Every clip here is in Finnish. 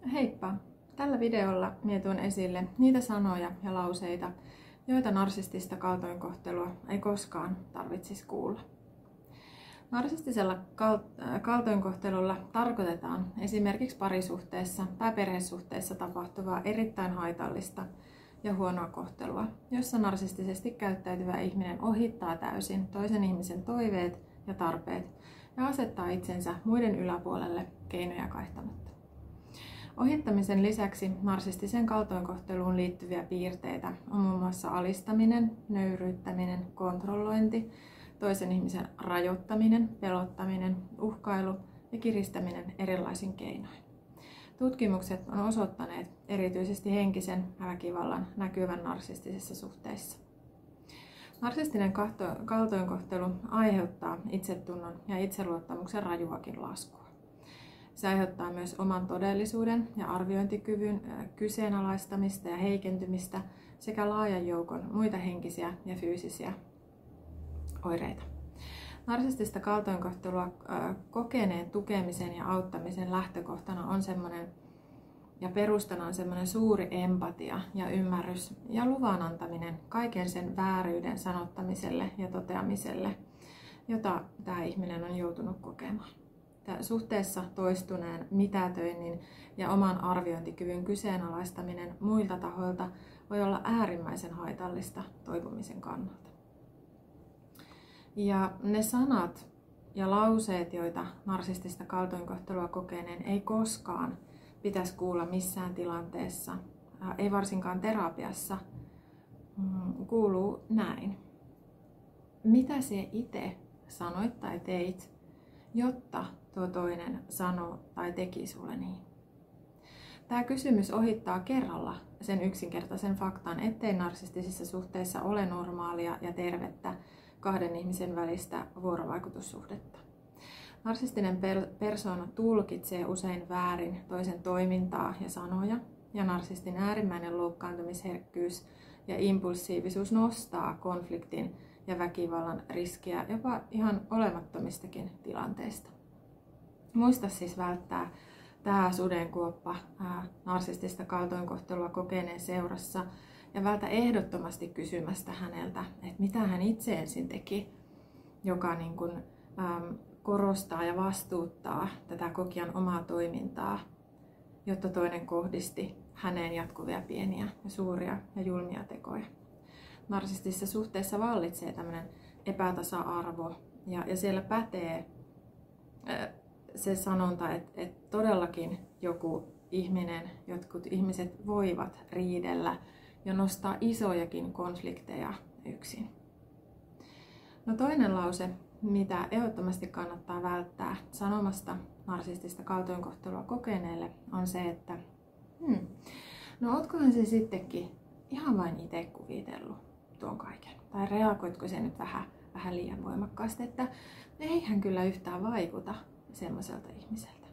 Heippa! Tällä videolla tuon esille niitä sanoja ja lauseita, joita narsistista kaltoinkohtelua ei koskaan tarvitsisi kuulla. Narsistisella kaltoinkohtelulla tarkoitetaan esimerkiksi parisuhteessa tai perhesuhteessa tapahtuvaa erittäin haitallista ja huonoa kohtelua, jossa narsistisesti käyttäytyvä ihminen ohittaa täysin toisen ihmisen toiveet ja tarpeet ja asettaa itsensä muiden yläpuolelle keinoja kaihtamatta. Ohittamisen lisäksi narsistiseen kaltoinkohteluun liittyviä piirteitä on muun muassa alistaminen, nöyryyttäminen, kontrollointi, toisen ihmisen rajoittaminen, pelottaminen, uhkailu ja kiristäminen erilaisin keinoin. Tutkimukset on osoittaneet erityisesti henkisen väkivallan näkyvän narsistisissa suhteissa. Narsistinen kaltoinkohtelu aiheuttaa itsetunnon ja itseluottamuksen rajuakin laskua. Se aiheuttaa myös oman todellisuuden ja arviointikyvyn kyseenalaistamista ja heikentymistä sekä laajan joukon muita henkisiä ja fyysisiä oireita. Narsistista kaltoinkohtelua kokeneen tukemisen ja auttamisen lähtökohtana on ja perustana on semmoinen suuri empatia ja ymmärrys ja luvan antaminen kaiken sen vääryyden sanottamiselle ja toteamiselle, jota tämä ihminen on joutunut kokemaan. Suhteessa toistuneen mitätöinnin ja oman arviointikyvyn kyseenalaistaminen muilta tahoilta voi olla äärimmäisen haitallista toipumisen kannalta. Ja ne sanat ja lauseet, joita narsistista kaltoinkohtelua kokeneen ei koskaan pitäisi kuulla missään tilanteessa, ei varsinkaan terapiassa, kuuluu näin. Mitä sinä itse sanoit tai teit, jotta tuo toinen sanoo tai teki sulle niin? Tämä kysymys ohittaa kerralla sen yksinkertaisen faktan, ettei narsistisissa suhteissa ole normaalia ja tervettä kahden ihmisen välistä vuorovaikutussuhdetta. Narsistinen persoona tulkitsee usein väärin toisen toimintaa ja sanoja, ja narsistin äärimmäinen loukkaantumisherkkyys ja impulsiivisuus nostaa konfliktin ja väkivallan riskiä jopa ihan olemattomistakin tilanteista. Muista siis välttää tämä sudenkuoppa narsistista kaltoinkohtelua kokeneen seurassa ja vältä ehdottomasti kysymästä häneltä, että mitä hän itse ensin teki, joka korostaa ja vastuuttaa tätä kokijan omaa toimintaa, jotta toinen kohdisti häneen jatkuvia pieniä ja suuria ja julmia tekoja. Narsistisessa suhteessa vallitsee tämmöinen epätasa-arvo ja siellä pätee se sanonta, että todellakin jotkut ihmiset voivat riidellä ja nostaa isojakin konflikteja yksin. No toinen lause, mitä ehdottomasti kannattaa välttää sanomasta narsistista kaltoinkohtelua kokeneelle, on se, että no ootkohan se sittenkin ihan vain itse kuvitellut tuon kaiken? Tai reagoitko se nyt vähän liian voimakkaasti, että eihän kyllä yhtään vaikuta semmoiselta ihmiseltä.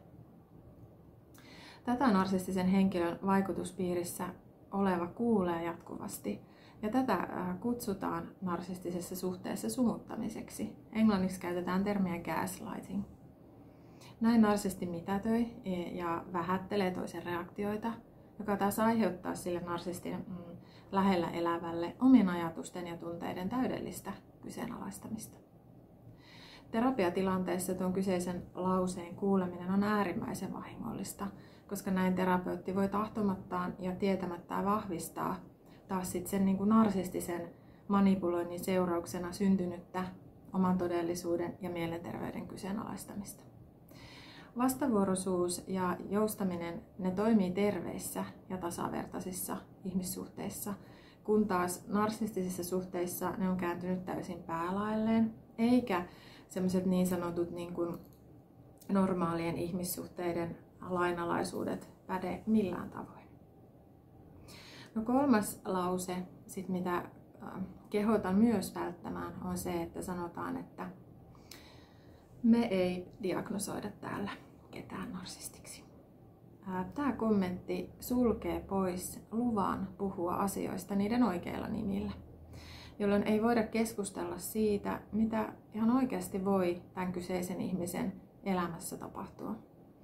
Tätä narsistisen henkilön vaikutuspiirissä oleva kuulee jatkuvasti, ja tätä kutsutaan narsistisessa suhteessa sumuttamiseksi. Englanniksi käytetään termiä gaslighting. Näin narsisti mitätöi ja vähättelee toisen reaktioita, joka taas aiheuttaa sille narsistin lähellä elävälle omien ajatusten ja tunteiden täydellistä kyseenalaistamista. Terapiatilanteessa tuon kyseisen lauseen kuuleminen on äärimmäisen vahingollista, koska näin terapeutti voi tahtomattaan ja tietämättään vahvistaa taas sen narsistisen manipuloinnin seurauksena syntynyttä oman todellisuuden ja mielenterveyden kyseenalaistamista. Vastavuoroisuus ja joustaminen, ne toimii terveissä ja tasavertaisissa ihmissuhteissa, kun taas narsistisissa suhteissa ne on kääntynyt täysin päälaelleen, eikä sellaiset niin sanotut normaalien ihmissuhteiden lainalaisuudet päde millään tavoin. No kolmas lause, mitä kehotan myös välttämään, on se, että sanotaan, että me ei diagnosoida täällä ketään narsistiksi. Tämä kommentti sulkee pois luvan puhua asioista niiden oikeilla nimillä, jolloin ei voida keskustella siitä, mitä ihan oikeasti voi tämän kyseisen ihmisen elämässä tapahtua.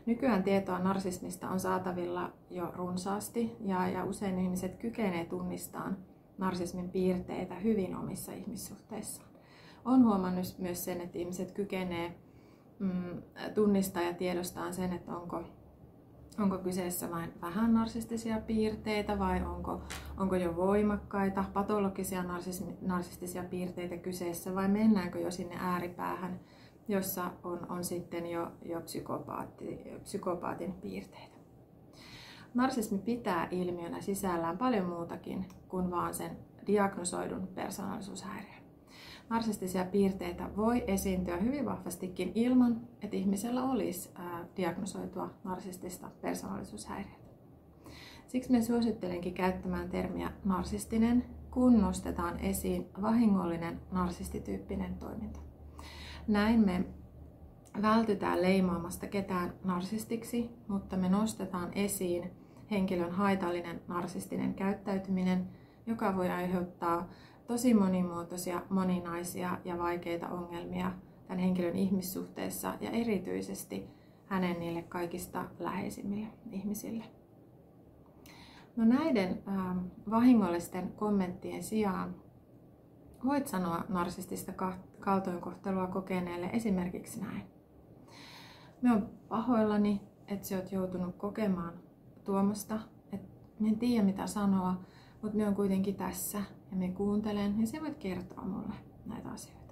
Nykyään tietoa narsismista on saatavilla jo runsaasti ja usein ihmiset kykenevät tunnistamaan narsismin piirteitä hyvin omissa ihmissuhteissaan. Olen huomannut myös sen, että ihmiset kykenevät tunnistaa ja tiedostaa sen, että onko kyseessä vain vähän narsistisia piirteitä vai onko jo voimakkaita patologisia narsistisia piirteitä kyseessä vai mennäänkö jo sinne ääripäähän, jossa on sitten jo psykopaatin piirteitä. Narsismi pitää ilmiönä sisällään paljon muutakin kuin vaan sen diagnosoidun persoonallisuushäiriön. Narsistisia piirteitä voi esiintyä hyvin vahvastikin ilman, että ihmisellä olisi diagnosoitua narsistista persoonallisuushäiriötä. Siksi me suosittelenkin käyttämään termiä narsistinen, kun nostetaan esiin vahingollinen narsistityyppinen toiminta. Näin me vältytään leimaamasta ketään narsistiksi, mutta me nostetaan esiin henkilön haitallinen narsistinen käyttäytyminen, joka voi aiheuttaa tosi monimuotoisia, moninaisia ja vaikeita ongelmia tämän henkilön ihmissuhteessa ja erityisesti hänen niille kaikista läheisimmille ihmisille. No näiden vahingollisten kommenttien sijaan voit sanoa narsistista kaltoinkohtelua kokeneelle esimerkiksi näin. Mä oon pahoillani, että sä oot joutunut kokemaan tuommoista, että mä en tiedä mitä sanoa, mutta mä oon kuitenkin tässä ja mä kuuntelen ja sä voit kertoa mulle näitä asioita.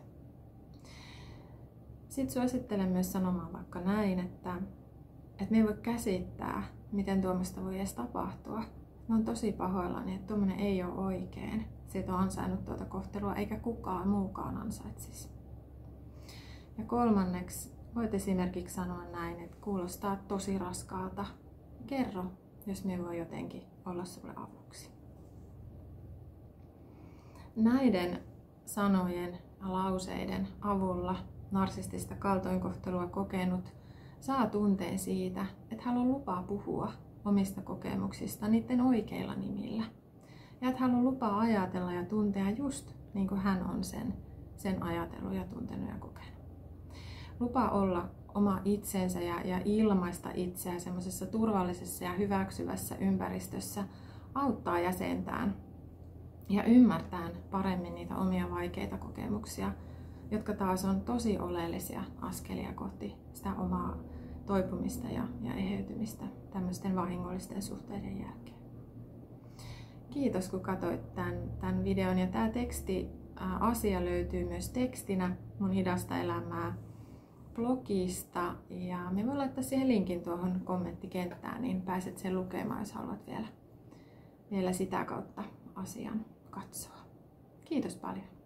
Sitten suosittelen myös sanomaan vaikka näin, että mä en voi käsittää, miten tuommoista voi edes tapahtua. Mä oon tosi pahoillani, että tuommoinen ei ole oikein. Sä et ole ansainnut tuota kohtelua eikä kukaan muukaan ansaitsisi. Ja kolmanneksi voit esimerkiksi sanoa näin, että kuulostaa tosi raskaalta. Kerro, jos me voi jotenkin olla sulle avuksi. Näiden sanojen ja lauseiden avulla narsistista kaltoinkohtelua kokenut saa tunteen siitä, että hän on lupaa puhua omista kokemuksista niiden oikeilla nimillä. Ja että hän on lupaa ajatella ja tuntea just niin kuin hän on sen ajatellut ja tuntenut ja kokenut. Lupaa olla oma itsensä ja ilmaista itseä semmoisessa turvallisessa ja hyväksyvässä ympäristössä auttaa jäsentään ja ymmärtää paremmin niitä omia vaikeita kokemuksia, jotka taas on tosi oleellisia askelia kohti sitä omaa toipumista ja eheytymistä tämmöisten vahingollisten suhteiden jälkeen. Kiitos kun katsoit tämän videon ja tämä asia löytyy myös tekstinä mun Hidasta elämää blogista ja me voin laittaa siihen linkin tuohon kommenttikenttään, niin pääset sen lukemaan, jos haluat vielä sitä kautta asian katsoa. Kiitos paljon.